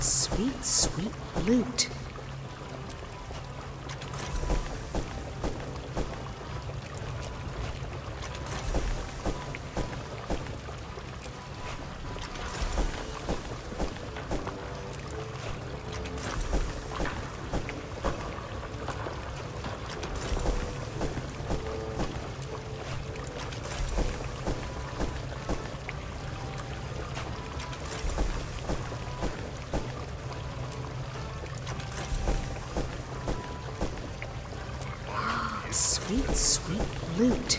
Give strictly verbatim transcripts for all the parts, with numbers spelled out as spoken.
Sweet, sweet loot. Sweet, sweet loot.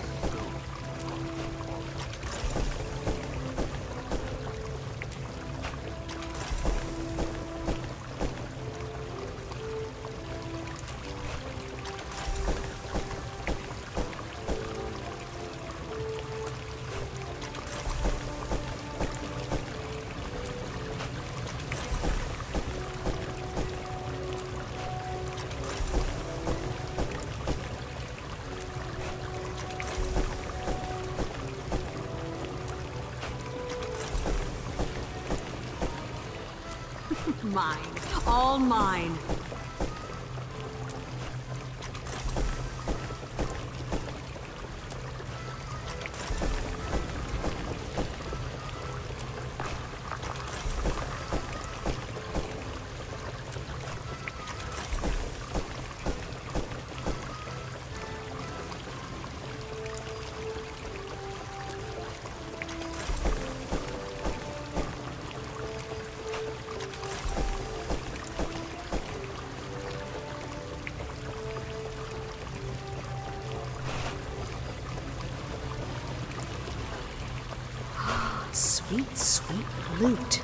Mine. All mine. Sweet, sweet loot.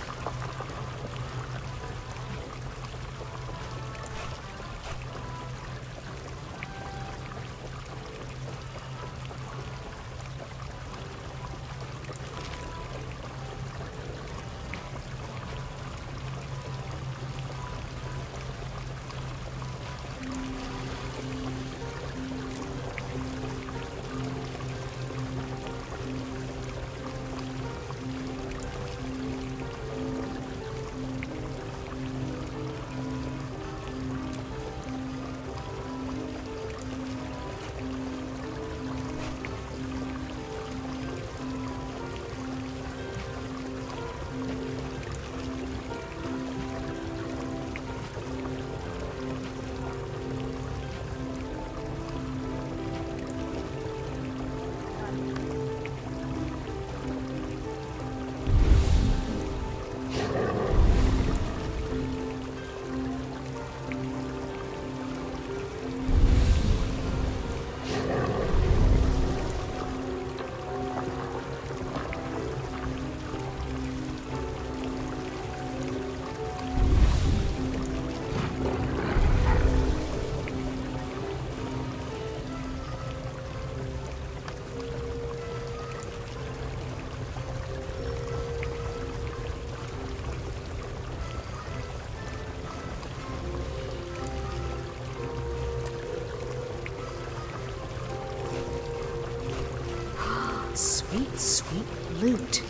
Sweet, sweet loot.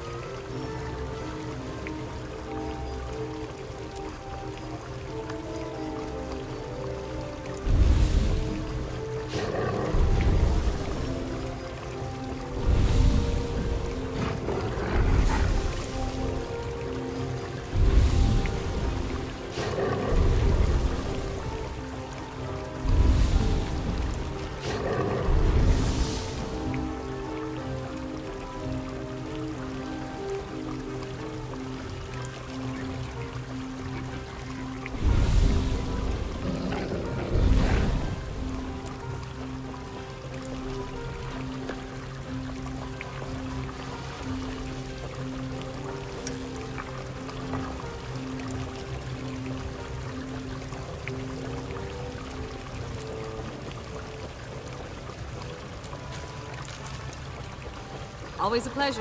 Always a pleasure.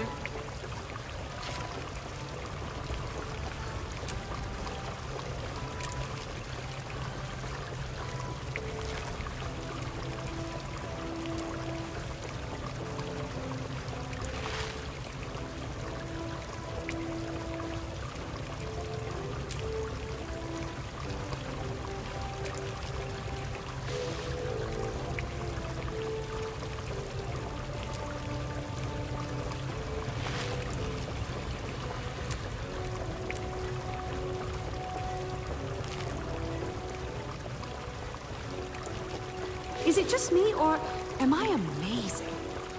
Is it just me, or am I amazing?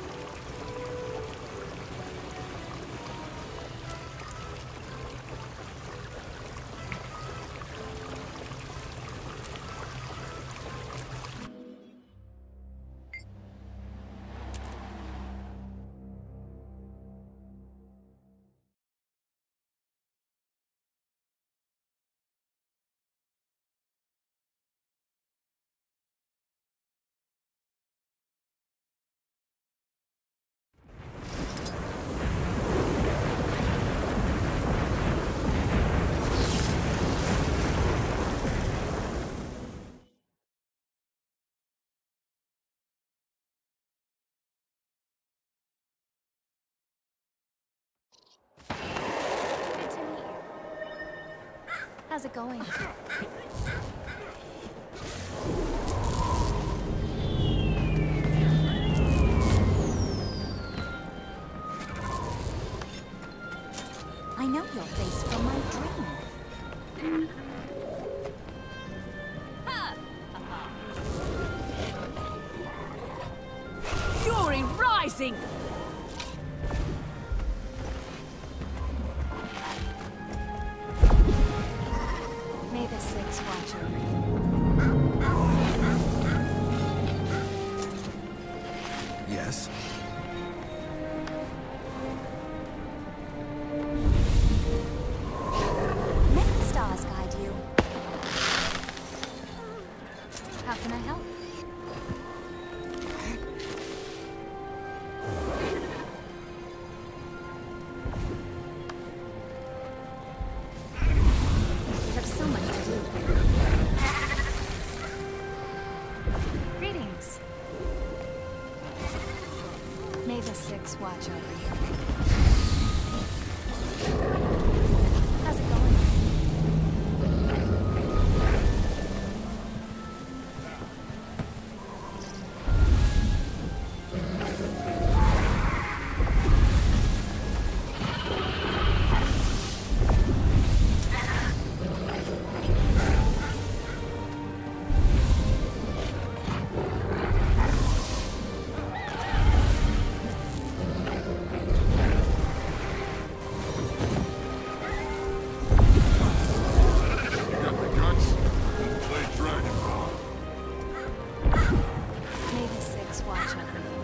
How's it going? I know your face from my dream. Fury rising! May the Six watch over you. Yes? May the stars guide you. How can I help? We have so much to do. Greetings. May the Six watch over you. How's it going? Got the guts? Play Dragon Ball. May the Six watch over you.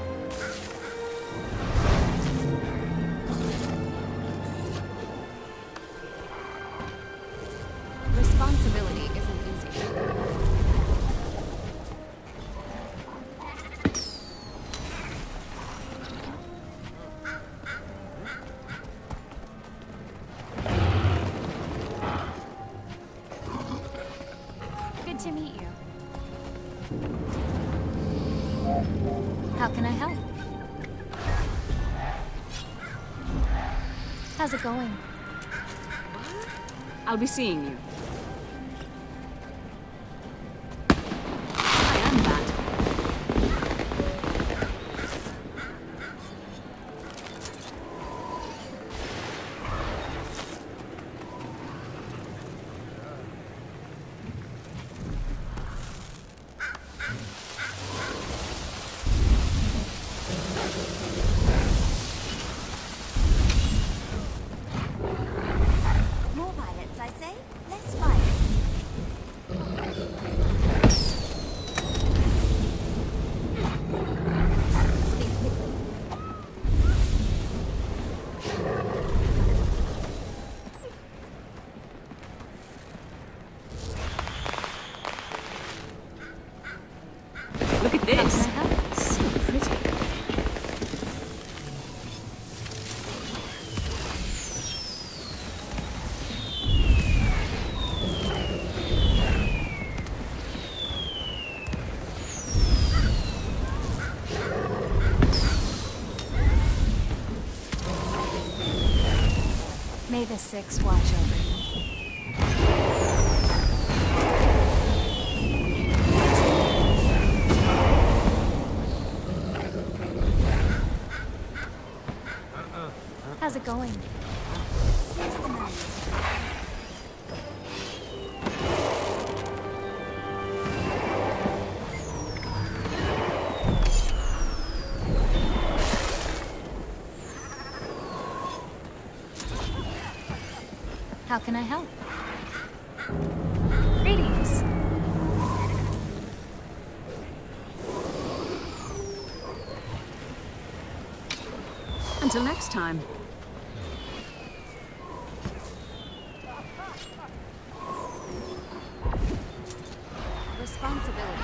Responsibility isn't easy. Good to meet you. How can I help? How's it going? I'll be seeing you. I am that. More violets, I say. Less violence. Speak quickly. Look at How can this. I help? So pretty. May the Six watch over you. How's it going? Seize the moment. How can I help? Greetings. Until next time. Responsibility